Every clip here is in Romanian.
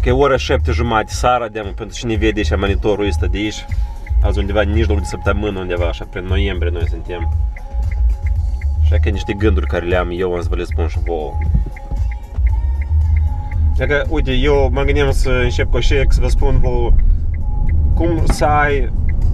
că e ora 7:30 seara, pentru cine vede și monitorul ăsta de aici. Azi undeva în mijlocul de săptămână, undeva așa, prin noiembrie noi suntem. Așa că niște gânduri care le am eu, am să vă le spun și vouă. Că, uite, eu mă gândeam să încep cu așa, să vă spun vouă cum să ai,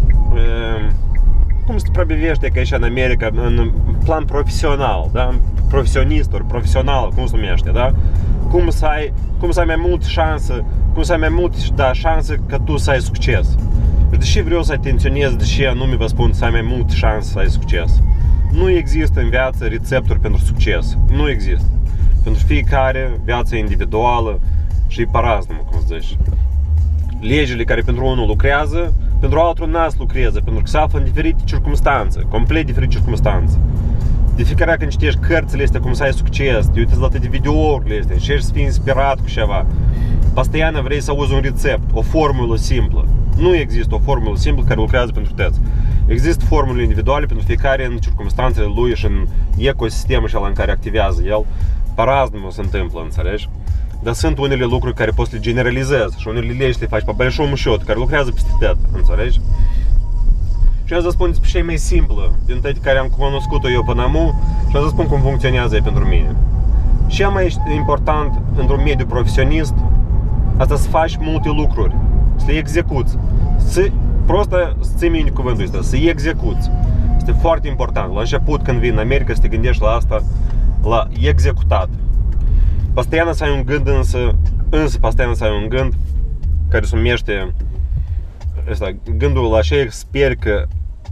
cum să te prebivești că aici în America, în plan profesional, da? Profesionist ori profesional, cum se numește, da? Cum să ai mai mult șansă, șanse ca tu să ai succes. Deși vreau să atenționez, deși anume vă spun să ai mai mult șanse să ai succes. Nu există în viață rețepturi pentru succes. Nu există. Pentru fiecare, viața individuală și e paraznă, cum zici. Legile care pentru unul lucrează, pentru altul n-a să lucreze, pentru că se află în diferite circumstanțe, complet diferite circumstanțe. De fiecare dată când citești cărțile astea, cum să ai succes, te uiți la toate videourile astea, încerci să fii inspirat cu ceva. Pastiană vrei să auzi un recept, o formulă simplă. Nu există o formulă simplă care lucrează pentru toți. Există formule individuale pentru fiecare în circumstanțele lui și în ecosistemul ăla în care activează el. Paraznă se întâmplă, înțelegi? Dar sunt unele lucruri care poți să le generalizezi și unele legi le faci pe большому счету, care lucrează peste tot, înțelegi? Și am să spun despre cea mai simplă din toate care am cunoscut-o eu până acum și am să spun cum funcționează ea pentru mine. Cea mai important într-un mediu profesionist, asta să faci multe lucruri, să le execuți, să ții minte cuvântul ăsta, să execuți. Este foarte important. La început, când vii în America, să te gândești la asta, la executat. Pastiană să ai un gând însă pastiană să ai un gând care se numește gândul la așa, sper că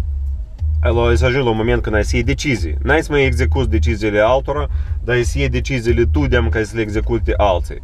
să ajungi la un moment când ai să iei decizii. N-ai să mai execuți deciziile altora, dar ai să iei deciziile tu de ca să le execute alții.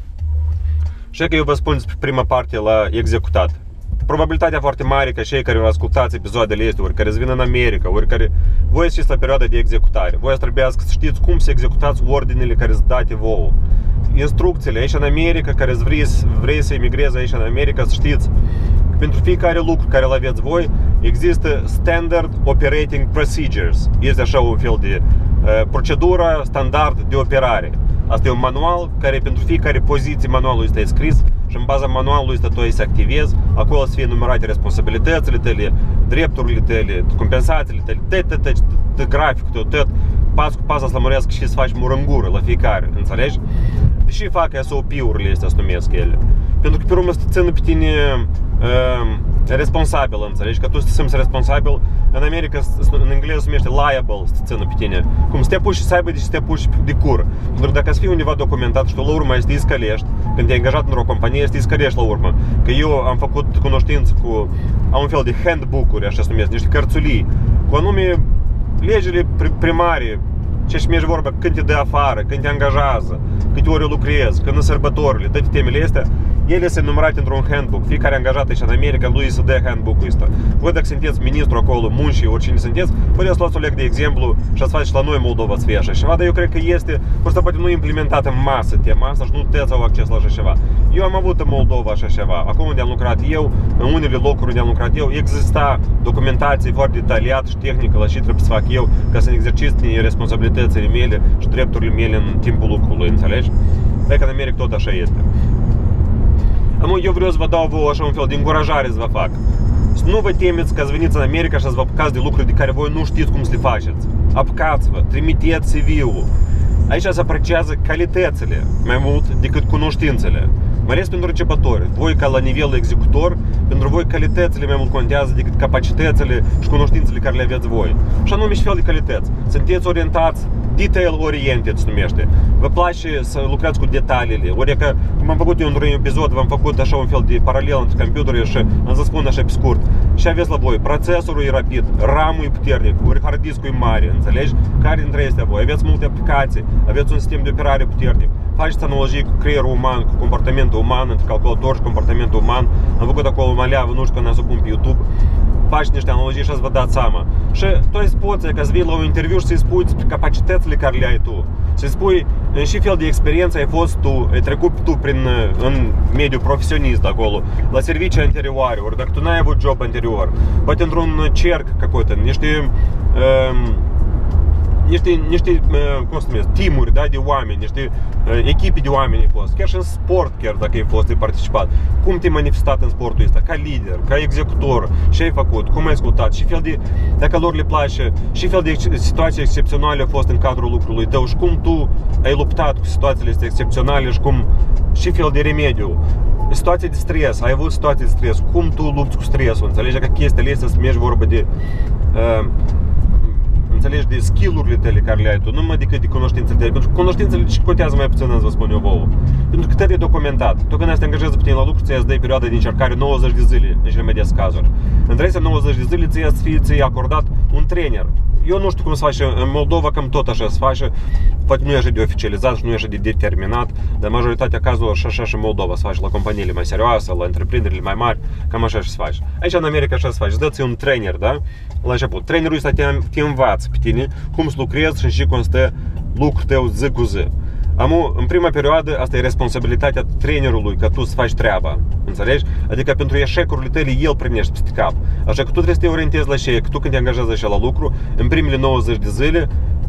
Și că eu vă spun despre prima parte la executat. Probabilitatea foarte mare că cei care vă ascultați episoadele astea, ori care vin în America, ori care voi știți la perioada de executare, voi trebuie să știți cum să executați ordinele care sunt date vouă. Instrucțiile aici în America, care vrei să emigrezi aici în America, să știți că pentru fiecare lucru care îl aveți voi, există Standard Operating Procedures. Este așa un fel de procedură standard de operare. Asta e un manual care pentru fiecare poziție manualul este scris și în baza manualului ăsta tu să activezi, acolo să fie numerate responsabilitățile tale, drepturile tale, compensațiile tale, tot graficul tău, tot pas cu pas să lămurească și să faci murângură la fiecare, înțelegi? Deși fac SOP-urile astea, se numesc ele. Pentru că pe urmă să te țină pe tine responsabil, înțelegi? Că tu să te simți responsabil, în America, în engleză se numește liable, să te țină pe tine. Cum să te apuci și să aibă, deci să te apuci de cur. Pentru că dacă să fii undeva documentat și tu la urmă să te iscălești, când te-ai angajat într-o companie, să te iscălești la urmă. Că eu am făcut cunoștință cu un fel de handbook-uri, așa se numesc, niște cărțulii, cu anume legile primare, ce mergi vorba, când te dă afară, când te angajează, câte ori lucrezi, când în sărbătorile, toate temele astea, ele sunt numerate într-un handbook. Fiecare angajat aici în America, lui să dă handbook-ul ăsta. Voi dacă sunteți ministru acolo, muncii, oricine sunteți, puteți să luați o leg de exemplu și să faceți la noi Moldova să fie așa ceva, dar eu cred că este, pur poate nu implementat în masă tema asta și nu toți au acces la așa ceva. Eu am avut în Moldova așa ceva. Acolo unde am lucrat eu, în unele locuri unde am lucrat eu, exista documentație foarte detaliată și tehnică la ce trebuie să fac eu ca să exercit responsabilitățile mele și drepturile mele în timpul lucrului, înțelegi? Dacă în America tot așa este. Eu vreau să vă dau vouă așa un fel de încurajare să vă fac. Să nu vă temeți că să veniți în America și să vă apucați de lucruri de care voi nu știți cum să le faceți. Apucați-vă, trimiteți CV-ul. Aici se apreciază calitățile mai mult decât cunoștințele. Mai ales pentru începători. Voi ca la nivel executor, pentru voi calitățile mai mult contează decât capacitățile și cunoștințele care le aveți voi. Și anume și fel de calități. Sunteți orientați, detail-oriented se numește. Vă place să lucrați cu detaliile. Ori că, cum am făcut eu într-un episod, v-am făcut așa un fel de paralel între computere și am să spun așa pe scurt. Și aveți la voi, procesorul e rapid, RAM-ul e puternic, ori hard disk-ul e mare, înțelegi? Care dintre astea voi? Aveți multe aplicații, aveți un sistem de operare puternic. Faceți analogii cu creierul uman, cu comportamentul uman, între calculator și comportamentul uman. Am făcut acolo o maleavă, nu știu când am să pun pe YouTube. Faci niște analogii și să vă dați seama. Și tu îi poți, ca să vii la un interviu și să-i spui despre capacitățile care le ai tu. Să-i spui în ce fel de experiență ai fost tu, ai trecut tu în mediul profesionist acolo, la servicii anterioare, ori dacă tu n-ai avut job anterior, poate într-un cerc какой-то, niște niște cum se numesc, teamuri, da, de oameni, niște echipe de oameni ai fost, chiar și în sport, chiar dacă ai fost, ai participat, cum te-ai manifestat în sportul ăsta, ca lider, ca executor, ce ai făcut, cum ai ascultat, ce fel de, dacă lor le place, ce fel de situații excepționale au fost în cadrul lucrului tău și cum tu ai luptat cu situațiile astea excepționale și ce fel de remediu. Situații de stres, ai avut situații de stres, cum tu lupți cu stresul, înțelegi că chestiile astea să mergi vorba de înțelegi, de skill-urile tale care le ai tu, numai decât de cunoștințele tale, pentru că cunoștințele ce contează mai puțin, îți vă spun eu vouă. Pentru că tot e documentat. Tu când te angajezi pe tine la lucru, ți-ai dai perioada de încercare 90 de zile, în cele mai des cazuri. Între aceste 90 de zile ți-ai acordat un trainer. Eu nu știu cum se face, în Moldova cam tot așa se face, poate nu e așa de oficializat și nu e așa de determinat, dar majoritatea cazurilor și așa și în Moldova se face la companiile mai serioase, la întreprinderile mai mari, cam așa și se face. Aici în America așa se face, îți dă-ți un trainer, da? La început. Trainerul ăsta te învață pe tine cum să lucrezi și în ce constă lucrul tău zi cu zi. În prima perioadă, asta e responsabilitatea trainerului, că tu să faci treaba, înțelegi? Adică pentru eșecurile tale, el primește peste cap. Așa că tu trebuie să te orientezi la ce, că tu când te angajezi așa la lucru, în primele 90 de zile,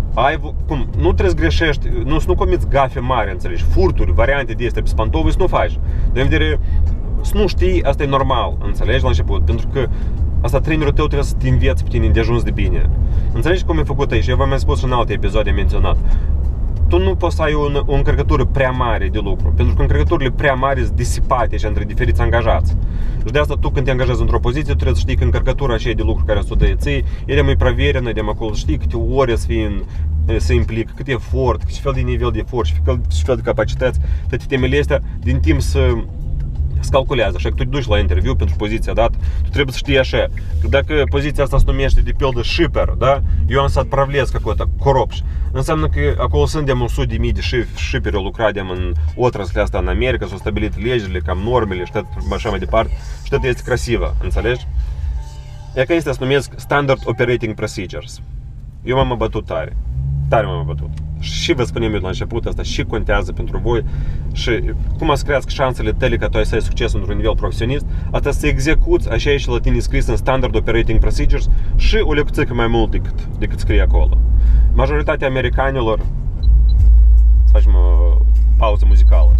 nu trebuie să greșești, nu comiți gafe mari, înțelegi? Furturi, variante de astea pe spantovi, să nu faci. De vedere, să nu știi, asta e normal, înțelegi, la început, pentru că asta trainerul tău trebuie să te înveți pe tine de ajuns de bine. Înțelegi cum e făcut aici? Eu v-am mai spus și în alte episoade menționat. Tu nu poți să ai o încărcătură prea mare de lucru, pentru că încărcăturile prea mari sunt disipate și între diferiți angajați. Și de asta tu când te angajezi într-o poziție, tu trebuie să știi că încărcătura aceea de lucru care o dă ție, ele mai проверенă, de acolo știi câte ore să implică, cât efort, ce fel de nivel de efort, ce fel de capacități, toate temele astea din timp să calculează, așa că tu te duci la interviu pentru poziția dată, tu trebuie să știi așa, că dacă poziția asta se numește de pildă shipper, da? Eu am să отправлец какой-то коробș. Înseamnă că acolo sunt de 100.000 de shipperi lucrat în otrăsile asta în America, s-au stabilit legile, cam normele și așa mai departe, și tot este crasivă, înțelegi? E că este se numesc Standard Operating Procedures. Eu m-am abătut tare m-am abătut. Și vă spunem eu la început asta și contează pentru voi și cum să crească șansele tale ca tu să ai succes într-un nivel profesionist, asta să execuți așa și la tine scris în Standard Operating Procedures și o lecțică mai mult decât scrie acolo. Majoritatea americanilor, să facem o pauză muzicală.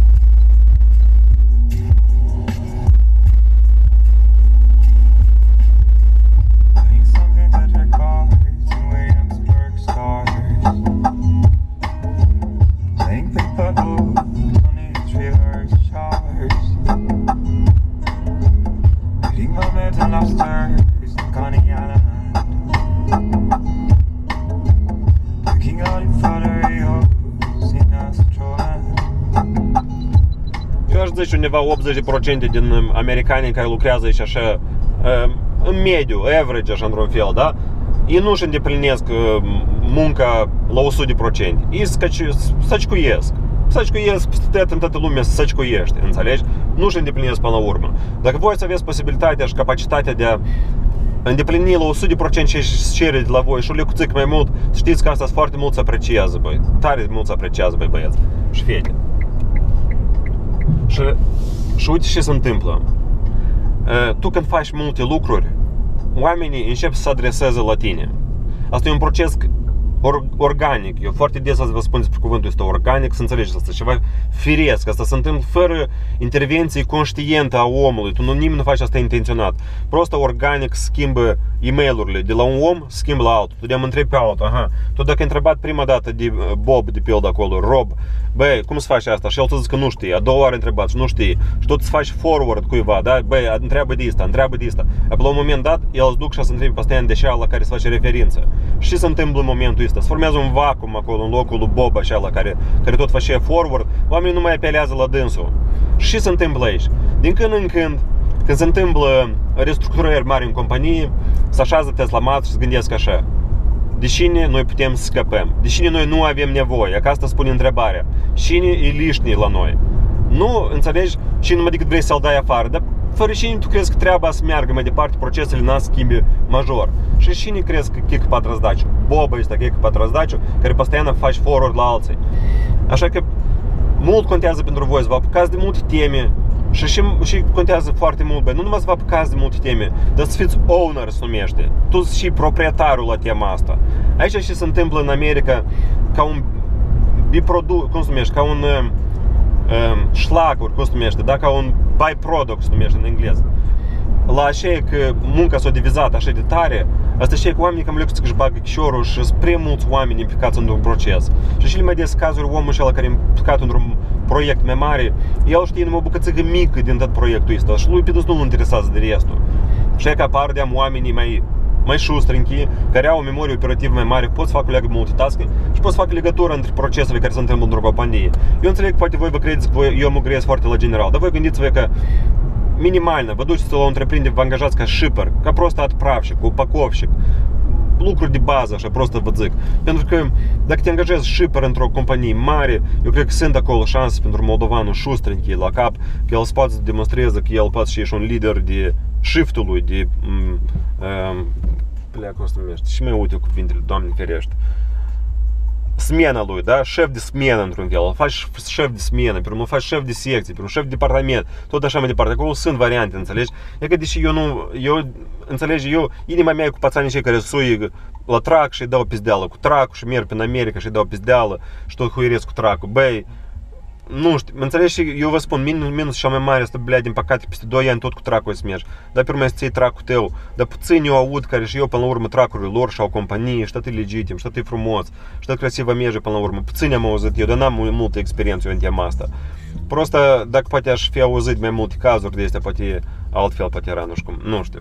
Eu aș zice undeva 80% din americanii care lucrează aici așa, în mediu, average, așa într-un fel, da? Ei nu își îndeplinesc munca la 100%. Ei săcicuiesc. Săcicuiesc peste tot în toată lumea, săcicuiește, înțelegi? Nu își îndeplinesc până la urmă. Dacă voi să aveți posibilitatea și capacitatea de a îndeplini la 100% ce cere de la voi și o lecuțică mai mult, știți că asta foarte mult se apreciază, băi. Tare mult se apreciază, băi, băieți și fete. Și uite ce se întâmplă. Tu când faci multe lucruri, oamenii încep să se adreseze la tine. Asta e un proces organic. Eu foarte des vă spun despre cuvântul ăsta organic, să înțelegeți asta, ceva firesc. Asta se întâmplă fără intervenție conștientă a omului. Nimeni nu face asta intenționat. Prost organic schimbă e-mail-urile de la un om, schimbă la altul. Tu de-am întrebi pe altul, tu dacă ai întrebat prima dată de Bob, de pildă acolo, Rob, băi, cum se face asta? Și el să zice că nu știe, a doua oară întrebat și nu știe. Și tu îți faci forward cuiva, da? Băi, întreabă de asta. Apoi la un moment dat, el îți duc și să întrebi pastian de cea la care se face referință. Și ce se întâmplă în momentul ăsta? Se formează un vacuum acolo în locul lui Bob, așa, la care tot face forward, oamenii nu mai apelează la dânsul. Și ce se întâmplă aici? Din când în când se întâmplă restructurări mari în companie, se așează la masă și se gândesc așa: de cine noi putem să scăpăm? De cine noi nu avem nevoie? Că asta spune întrebarea. Cine e lișnii la noi? Nu înțelegi cine numai decât vrei să-l dai afară, dar fără cine tu crezi că treaba să meargă mai departe, procesele n-a schimbi major. Și cine crezi că kick pat răzdaciu? Boba ăsta kick pat răzdaciu, care постоянно faci forward la alții. Așa că mult contează pentru voi să vă apucați de multe teme și contează foarte mult, băi, nu numai să vă apucați de multe teme, dar să fiți owner, se numește. Tu și proprietarul la tema asta. Aici și se întâmplă în America ca un biproduct, cum se numește, ca un șlacuri, cum se numește, da? Ca un byproduct, se numește în engleză. La așa că munca s-a divizat așa de tare, asta și că oamenii cam lăsă că-și bagă chișorul și sunt prea mulți oameni implicați într-un proces. Și cele mai des cazuri, omul ăla care e implicat într-un proiect mai mare, el știe numai o bucățică mică din tot proiectul ăsta și lui pe dus nu-l interesează de restul. Și că apar de oamenii mai șustrenchi, care au o memorie operativă mai mare, pot să facă multitasking și pot să facă legătură între procesele care se întâmplă într-o companie. Eu înțeleg că poate voi vă credeți că eu mă grăiesc foarte la general, dar voi gândiți-vă că minimalno, vă duceți la o întreprindere, vă angajați ca shipper, ca prost отправщик, упаковщик, lucruri de bază, așa, prost vă zic. Pentru că dacă te angajezi shipper într-o companie mare, eu cred că sunt acolo șanse pentru moldovanul șustrenchi la cap, că el poate să demonstreze că el poate și un lider de shift-ului, de cum se numește, și mai uite cuvintele, Doamne ferește. Smena lui, da? Șef de smenă într-un fel, îl faci șef de smenă, pe urmă îl faci șef de secție, pe urmă șef de departament, tot așa mai departe. Acolo sunt variante, înțelegi? E că deși eu, inima mea e cu pațanii cei care sui la trac și îi dau pizdeală cu tracul și merg prin America și îi dau pizdeală și tot huieresc cu tracul. Băi, nu știu, înțelegi? Și eu vă spun, minus cel mai mare este, blea, din păcate, peste 2 ani tot cu tracul îi să mergi. Dar pe urmă să-ți iei tracul tău. Dar puțin eu aud care și eu până la urmă tracurile lor și al companiei, și tot e legitim, și tot e frumos, și tot crasivă merge până la urmă. Puțin am auzit eu, dar n-am multă experiență eu în tema asta. Просто, dacă poate aș fi auzit mai multe cazuri de astea, poate altfel, poate era, nu știu.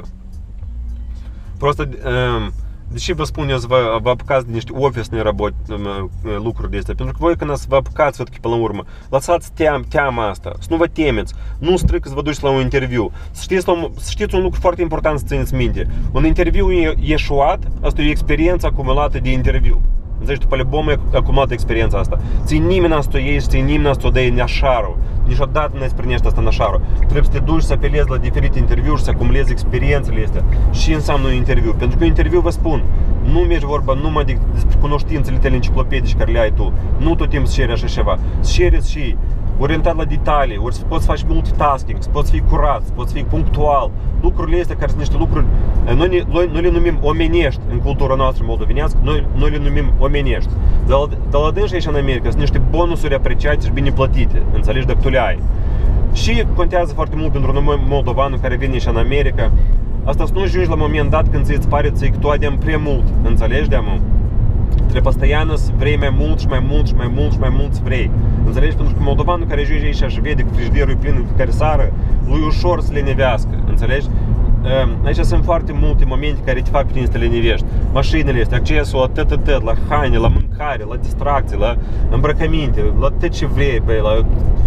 Просто, deși vă spun eu să vă apucați de niște office lucruri de astea? Pentru că voi când să vă apucați până la urmă, lăsați teama asta, să nu vă temeți, nu strică să vă duceți la un interviu. Știți un lucru foarte important să țineți minte. Un interviu ieșuat, asta e o experiență acumulată de interviu. Înțelegi, tu по-любому acumulată experiența asta. Ți nimeni n-a iei, ți nimeni n-a dă în așarul. Niciodată nu îți primești asta în așarul. Trebuie să te duci să apelezi la diferite interviuri și să acumulezi experiențele astea. Și înseamnă un interviu. Pentru că un interviu, vă spun, nu mergi vorba numai despre cunoștințele tale enciclopedice care le ai tu. Nu tot timpul să ceri așa ceva. Să ceri și orientat la detalii, ori să poți să faci multitasking, să poți fi curat, să poți fi punctual. Lucrurile astea care sunt niște lucruri, noi le numim omenești în cultura noastră moldovenească, noi le numim omenești. Dar la dânși aici în America sunt niște bonusuri apreciate și bine plătite, înțelegi, dacă tu le ai. Și contează foarte mult pentru noi moldovanul care vine aici în America, asta să nu ajungi la un moment dat când ți-ți pare că tu adem prea mult, înțelegi, de-amă? Trebuie постоянно să vrei mai mult și mai mult și mai mult și mai mult să vrei. Înțelegi? Pentru că moldovanul care ajunge aici și vede că frigiderul e plin în fiecare seară, lui ușor să lenevească. Înțelegi? Aici sunt foarte multe momente care te fac pe tine să te lenevești. Mașinile astea, accesul la tot, la haine, la mâncare, la distracții, la îmbrăcăminte, la tot ce vrei, băi, la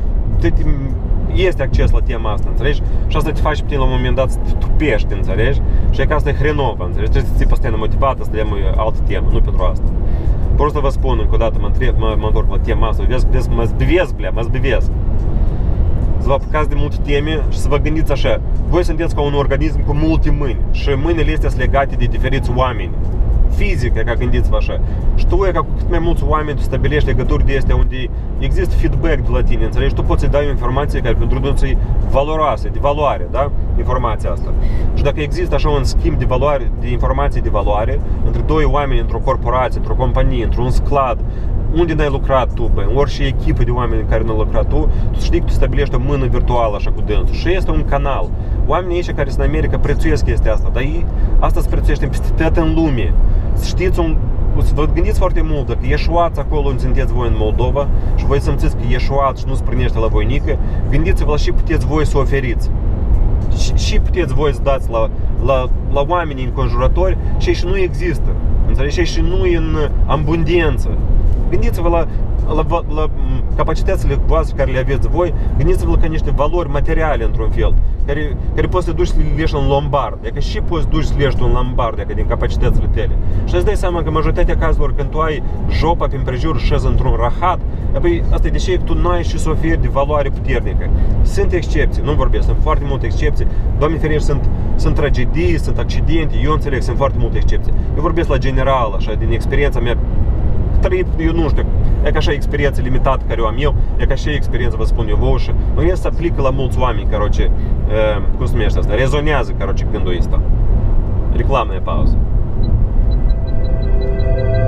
este acces la tema asta, înțelegi? Și asta te face pe tine la un moment dat să te tupești, înțelegi? Și e că asta e hrenovă, înțelegi? Trebuie să ții постоянно motivat, asta e altă temă, nu pentru asta. Просто vă spun încă o dată, mă întorc la tema asta, mă zbivesc. Să vă apucați de multe teme și să vă gândiți așa, voi sunteți ca un organism cu multe mâini și mâinile astea sunt legate de diferiți oameni. Fizic, ca gândiți-vă așa. Și tu, ca cu cât mai mulți oameni, tu stabilești legături de astea unde există feedback de la tine, înțelegi? Tu poți să-i dai o informație care pentru dânsul e valoroasă, de valoare, da? Informația asta. Și dacă există așa un schimb de valoare, de informații de valoare între doi oameni într-o corporație, într-o companie, într-un sclad, unde n-ai lucrat tu, băi, în orice echipă de oameni în care n-ai lucrat tu știi că tu stabilești o mână virtuală așa cu dânsul. Și este un canal. Oamenii ăștia care sunt în America prețuiesc chestia asta, dar ei asta se prețuiește peste tot în lume. Știți, vă gândiți foarte mult, dacă ieșuați acolo unde sunteți voi în Moldova și voi simțiți că ieșuați și nu se primește la voinică, gândiți-vă la și puteți voi să oferiți. Și puteți voi să dați la oamenii înconjurători și ei nu există. Înțelegi? Și nu e în abundență. Gândiți-vă la capacitățile voastre care le aveți voi, gândiți-vă la ca niște valori materiale într-un fel, care poți să duci să le leși în lombard, adică și poți să duci să leși un lombard, adică din capacitățile tale. Și îți dai seama că majoritatea cazurilor când tu ai jopa pe împrejur și șezi într-un rahat, apoi asta e de ce tu nu ai și să oferi de valoare puternică. Sunt excepții, nu vorbesc, sunt foarte multe excepții. Doamne ferește, sunt tragedii, sunt accidente, eu înțeleg, sunt foarte multe excepții. Eu vorbesc la general, așa, din experiența mea trăit, eu nu știu, e ca așa experiență limitată care o am eu, e ca așa experiență, vă spun eu vouă și mă gândesc să aplică la mulți oameni, caroce, cum se numește asta, rezonează, caroce, gândul ăsta. Reclamная pauză.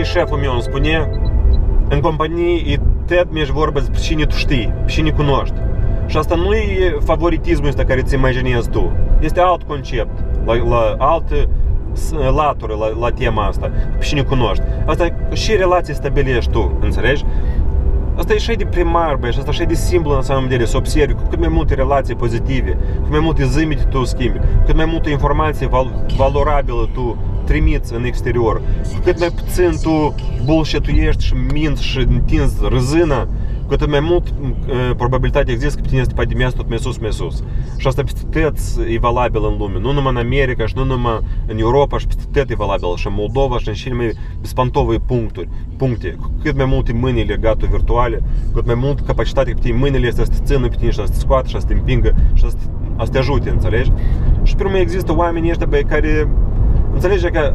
companie șeful meu îmi spune, în companie e tot mergi vorba despre cine tu știi, pe cine cunoști. Și asta nu e favoritismul ăsta care ți imaginezi tu. Este alt concept, la altă latură la tema asta, pe cine cunoști. Asta și relații stabilești tu, înțelegi? Asta e și de primar, băi, și asta și de simplu în samом деле, să observi cu cât mai multe relații pozitive, cât mai multe zâmbete tu schimbi, cât mai multă informație valorabilă tu trimiți în exterior, cu cât mai puțin tu bullshit-uiești și minți și întinzi râzâna, cu atât mai mult probabilitatea există că pe tine să te padimează tot mai sus. Și asta peste tot e valabil în lume, nu numai în America și nu numai în Europa, și peste tot e valabil și în Moldova și în cele mai bespantove puncte. Cu cât mai multe mâini legate virtuale, cu cât mai mult capacitate că pe tine mâinile astea să te țină pe tine și să te scoată și să te împingă și să te ajute, înțelegi? Și pe urmă există oamenii ăștia, băi, care, înțelegi că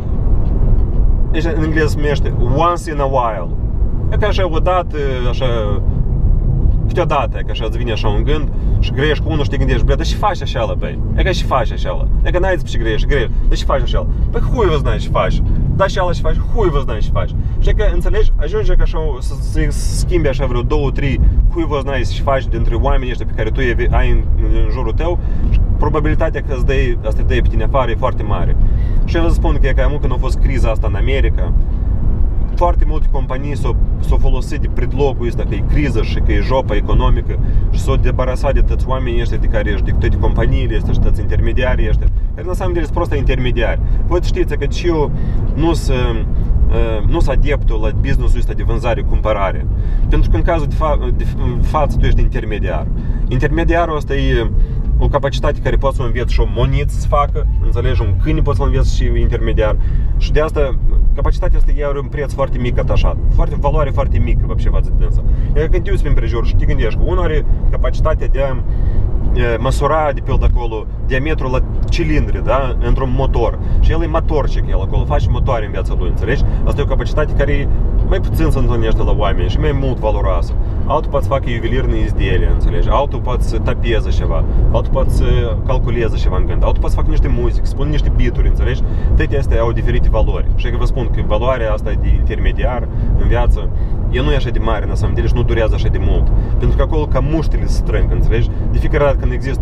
în engleză se numește once in a while. E ca așa odată, așa, câteodată, că așa îți vine așa un gând și grești cu unul și te gândești, bля, dar și faci așa la, băi, e ca și faci așa la, e ca n-ai ce grești, dar și faci așa la, păi hui vă znai și faci, da și ala și faci, hui vă znai și faci. Și că, înțelegi, ajunge ca așa să schimbi așa vreo 2-3 hui vă znai și faci dintre oamenii ăștia pe care tu ai în jurul tău și probabilitatea că asta te dă pe tine afară e foarte mare. Și eu vă spun că e ca mult când a fost criza asta în America, foarte multe companii s-au folosit de predlogul ăsta că e criză și că e jopa economică și s-au debarasat de toți oamenii ăștia de care ești, de toate companiile astea și toți intermediarii ăștia, care în samом деле sunt просто intermediari. Voi știți că și eu nu sunt adeptul la business-ul ăsta de vânzare-cumpărare. Pentru că în cazul de față tu ești intermediar. Intermediarul ăsta e o capacitate care poate să o înveți și o moniță să facă, înțelegi, un câine poți să înveți și intermediar. Și de asta, capacitatea asta are un preț foarte mic atașat, valoare foarte mică, вообще, față de dânsa. Iar când te uiți prin prejur și te gândești că unul are capacitatea de a măsura, de pe acolo, diametrul la cilindri, da, într-un motor. Și el e motorcic, el acolo face motoare în viața lui, înțelegi? Asta e o capacitate care mai puțin se întâlnește la oameni și mai mult valoroasă. Altul poate să facă juvelirne izdelie, înțelegi? Altul poate să tapeze ceva, altul poate să calculeze ceva în gând, altul poate să facă niște muzică, să spună niște beat-uri, înțelegi? Toate astea au diferite valori. Și că vă spun că valoarea asta de intermediar în viață, ea nu e așa de mare, în samом деле, și nu durează așa de mult. Pentru că acolo ca muștele se strâng, înțelegi? De fiecare dată când există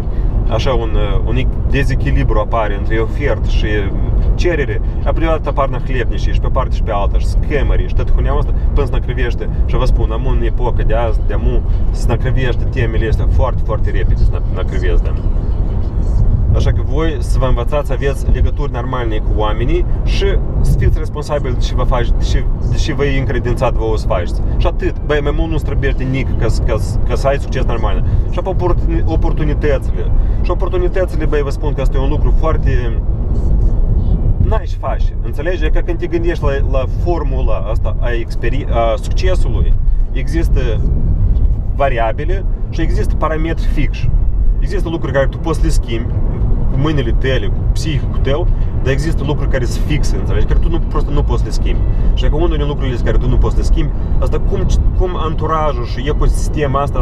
un dezechilibru apare între ofertă și cerere, apar apar nahlepnici și pe parte și pe alta, și scamării, și tot huneaua asta până se nacrăvește. Și vă spun, am în epoca de azi, de amu, se nacrăvește temele astea foarte, foarte repede, se nacrăvesc, da. Așa că voi să vă învățați să aveți legături normale cu oamenii și să fiți responsabili de ce vă faci, de ce vă e încredințat vouă să faceți. Și atât, băi, mai mult nu străbește nic ca să ai succes normal. Și oportunitățile. Și oportunitățile, băi, vă spun că asta e un lucru foarte... N-ai ce faci, înțelegi? Că când te gândești la formula asta a succesului, există variabile și există parametri fixi. Există lucruri care tu poți să le schimbi cu mâinile tale, cu psihicul tău, dar există lucruri care sunt fixe, înțelegi? Care tu просто nu poți să le schimbi. Și că unul din lucrurile care tu nu poți să le schimbi, asta cum anturajul și ecosistema asta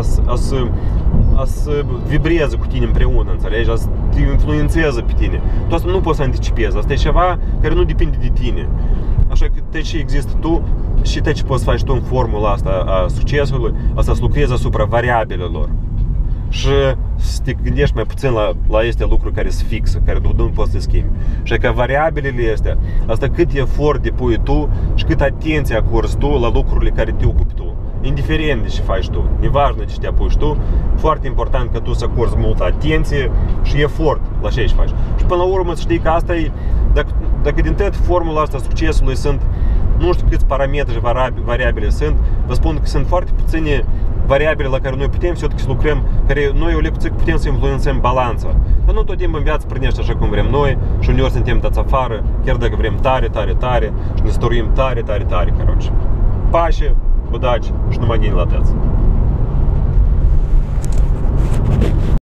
să vibreze cu tine împreună, înțelegi? Să te influențeze pe tine. Tu asta nu poți să anticipezi, asta e ceva care nu depinde de tine. Așa că tot ce există tu și tot ce poți să faci tu în formula asta a succesului, asta să lucrezi asupra variabilelor. Și să te gândești mai puțin la aceste lucruri care sunt fixe, care nu poți să le schimbi. Și că variabilele astea, asta cât efort depui tu și cât atenție acorzi tu la lucrurile care te ocupi tu. Indiferent de ce faci tu, nevažno ce te apuci tu, foarte important că tu să acorzi multă atenție și efort la ce faci. Și până la urmă să știi că asta e, dacă din tot formula asta succesului sunt, nu știu câți parametri și variabile sunt, vă spun că sunt foarte puține variabile la care noi putem să lucrăm, care noi o lecție putem să influențăm balanța. Dar nu tot timpul în viață prinește așa cum vrem noi și uneori suntem dați afară, chiar dacă vrem tare și ne stăruim tare, короче. Pace, удачи și numai gâni la tăți.